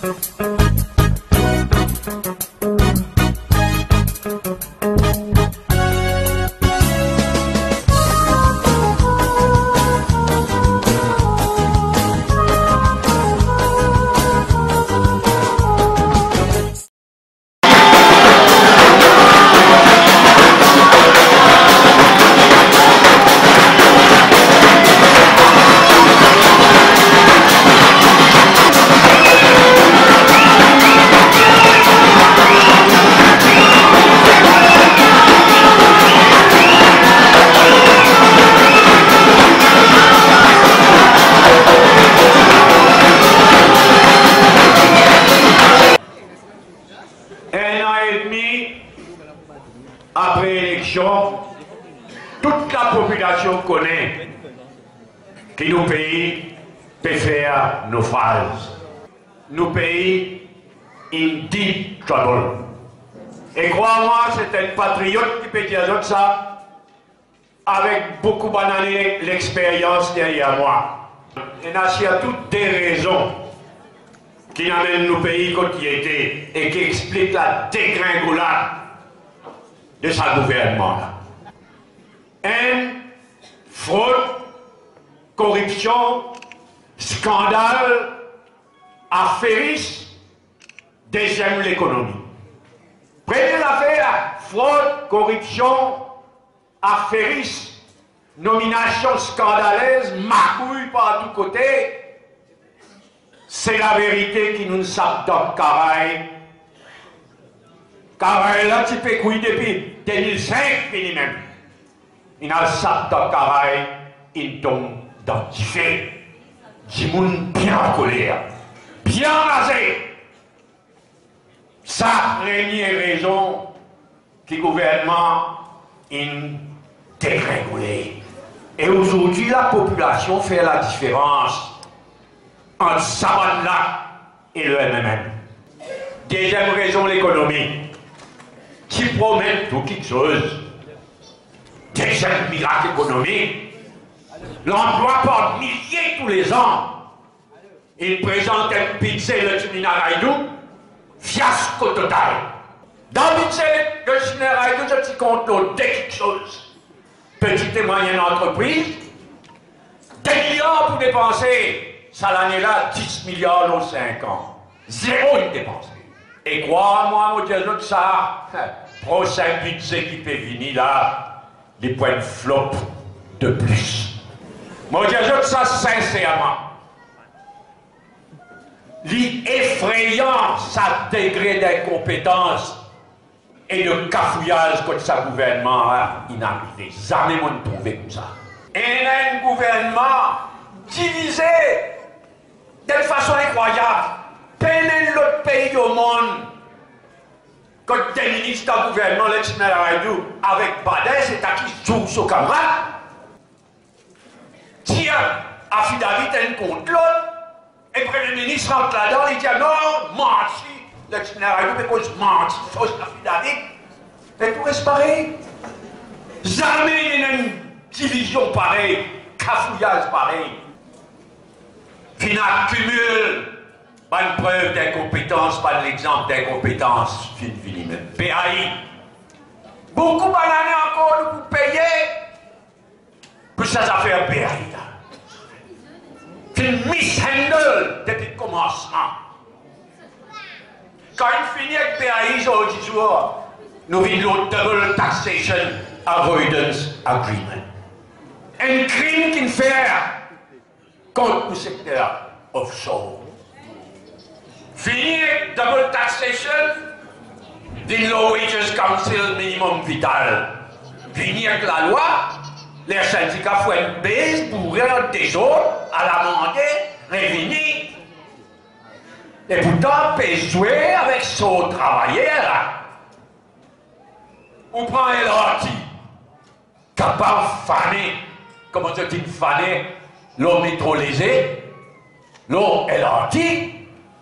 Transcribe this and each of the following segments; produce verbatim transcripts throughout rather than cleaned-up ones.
Après l'élection, toute la population connaît que nos pays peuvent faire naufrage. Nos pays in deep trouble. Et crois-moi, c'est un patriote qui peut dire ça avec beaucoup d'années l'expérience derrière moi. Il y a toutes des raisons qui amènent nos pays comme il était et qui expliquent la dégringolade de sa gouvernement-là. Haine, fraude, corruption, scandale, affairisme, deuxième l'économie. Prenez l'affaire, fraude, corruption, affairisme, nomination scandaleuse, magouille par tous côtés. C'est la vérité qui nous sape dans le caraï. Caraï là, tu peux couiller depuis deux mille cinq, fini même. Il a sape dans le caraï, il tombe dans le fait. Du monde bien en colère, bien rasé. Ça, première raison que le gouvernement est dérégulé. Et aujourd'hui, la population fait la différence entre Savane-là et le M M M. Deuxième raison, l'économie, qui promet tout quelque chose. Deuxième miracle économique, l'emploi par milliers tous les ans. Il présente un budget le Tchimina-Raïdou, fiasco total. Dans le budget de Tchimina-Raïdou, je te compte l'autre quelque chose. Petite et moyenne entreprise, des milliards pour dépenser. Ça l'année-là, dix milliards dans cinq ans. Zéro une dépensé. Et crois-moi, mon Dieu, notre ça, prochain budget qui peut venir là, des points de flop de plus. Mon Dieu, ça sincèrement. L'effrayant sa degré d'incompétence et de cafouillage contre sa gouvernement a inarrivé. Jamais on ne trouvait comme ça. Et un gouvernement divisé d'une façon incroyable. Peine l'autre pays au monde. Quand des ministres du gouvernement, le Tchimina-Raïdou, avec Badès, c'est à qui joue son camarade. Tiens, affidavit un contre l'autre. Et le Premier ministre rentre là-dedans, il dit non, menti. Le Tchimina-Raïdou, mais cause menti, fausse affidavit. Et tout reste pareil. Jamais il y a une division pareille, cafouillage pareil. Qui n'accumule pas une preuve d'incompétence, pas l'exemple d'incompétence. Fini, fini même. P A I. Beaucoup d'années encore pour payer pour ces affaires P A I là. Une mishandle depuis le commencement. Quand il finit avec P A I, aujourd'hui jour, nous vivons le Double Taxation Avoidance Agreement. Un crime qu'il fait contre le secteur offshore. Fini avec Double Taxation, the Low Wages Council Minimum Vital. Fini avec la loi. Les syndicats font une baisse pour rendre des autres à l'amender, revenir. Et pourtant, peut jouer avec son travailleur. On prend un lorti, capable de faner, comment on dit faner, l'homme est trop lésé, l'homme est lorti.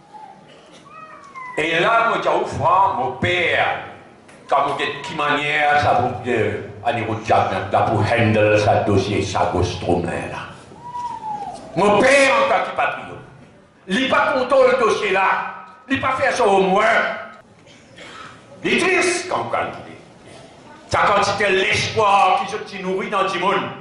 Et là, moi, j'ai offert mon père. Quand vous êtes qui manière, ça vous dit, à niveau de Jacques, là, pour handle ce dossier, ça, Gostrom, là. Mon père, en tant que patriote, il n'a pas contrôlé le dossier là. Il n'a pas fait ça au moins. Il est triste quand vous calculez. Sa quantité l'espoir qui se nourrit dans le monde.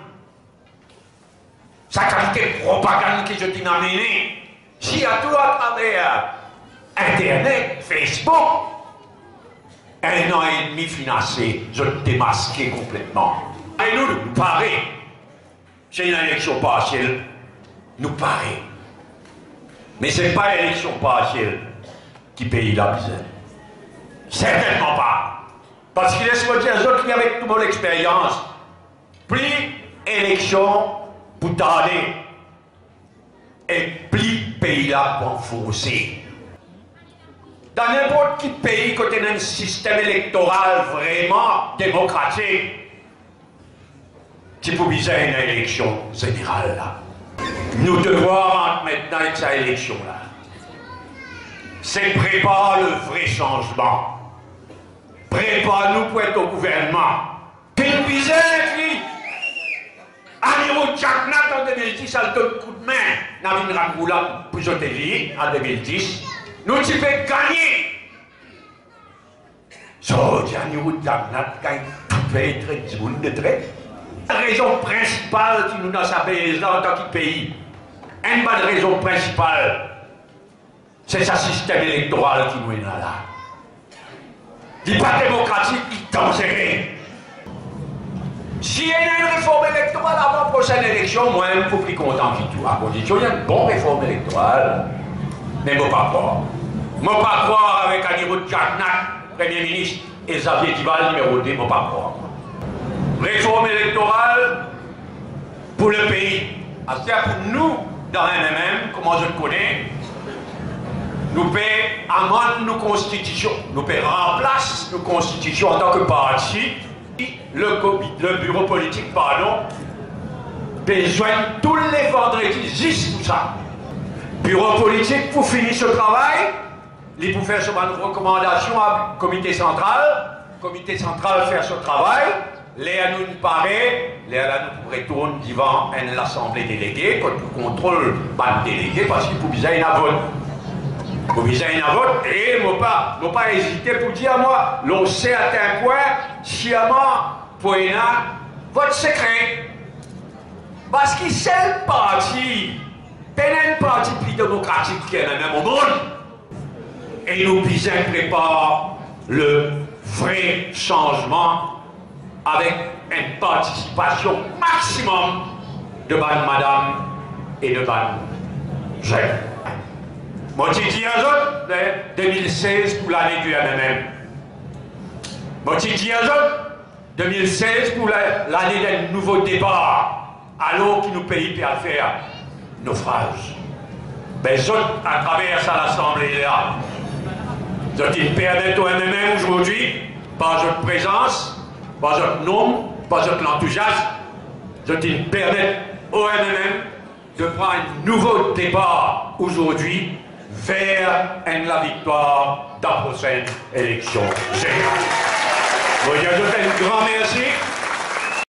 Sa qualité de propagande qui se amenée. Si à tout à travers Internet, Facebook, un an et demi financé, je démasqué complètement. Et nous, nous paraît, c'est une élection partielle, nous paraît. Mais ce n'est pas l'élection partielle qui paye la misère. Certainement pas. Parce qu'il laisse-moi dire, autres qui avec toute mon expérience, plus élection pour tarder, et plus pays là pour enfoncer. Dans n'importe quel pays, quand on a un système électoral vraiment démocratique, qui peut viser une élection générale là. Nous devons rentrer maintenant avec cette élection-là. C'est préparer le vrai changement. Prépare-nous pour être au gouvernement. Puis nous visons qui à niveau de Jack Nat en deux mille dix, ça le donne coup de main. Navin Ramboula, puis je t'ai dit, en deux mille dix, nous tu peux gagner. Ça, à niveau de Jack Nat, gagne tout pays très du de trait. La raison principale qui nous a sapé là en tant que pays, une bonne raison principale, c'est ce système électoral qui nous est là. Il n'est pas démocratique, il est dangereux. Si il y a une réforme électorale avant la prochaine élection, moi, je suis plus content que tout. À condition, il y a une bonne réforme électorale. Mais je ne peux pas croire. Je ne peux pas croire avec un niveau de Jack Nat, Premier ministre, et Xavier Dival, numéro deux, je ne peux pas croire. Réforme électorale pour le pays. C'est-à-dire pour nous, dans un M M, comment je le connais, nous payons amende nos constitutions, nous payons remplace nos constitutions en tant que parti, le, le bureau politique, pardon, besoin tous les vendredis, juste pour ça. Bureau politique, pour finir ce travail, il faut faire une recommandation à comité central, comité central faire ce travail, les à nous paraît, les à nous retourne devant l'assemblée déléguée, quand nous contrôle pas le délégué, parce qu'il faut viser un vote. Il faut viser un vote, et il ne faut pas, pas hésiter pour dire à moi, l'on sait à un point, sciemment, pour un vote secret. Parce qu'il c'est le parti, c'est un parti plus démocratique qui est même au monde. Et nous visons préparer le vrai changement avec une participation maximum de bonne madame et de bonne jeune. Moi, je dis à eux, deux mille seize pour l'année du M M M. Moi, je dis à eux, deux mille seize pour l'année d'un nouveau départ, alors qui nous paye pour faire naufrage. Ben, eux, à travers ça, l'Assemblée là, eux, ils permettent au M M M aujourd'hui, par votre présence, pas votre nom, pas votre enthousiasme, je te permets au M M M de prendre un nouveau départ aujourd'hui vers la victoire de la prochaine élection générale. Je vous dis un grand merci.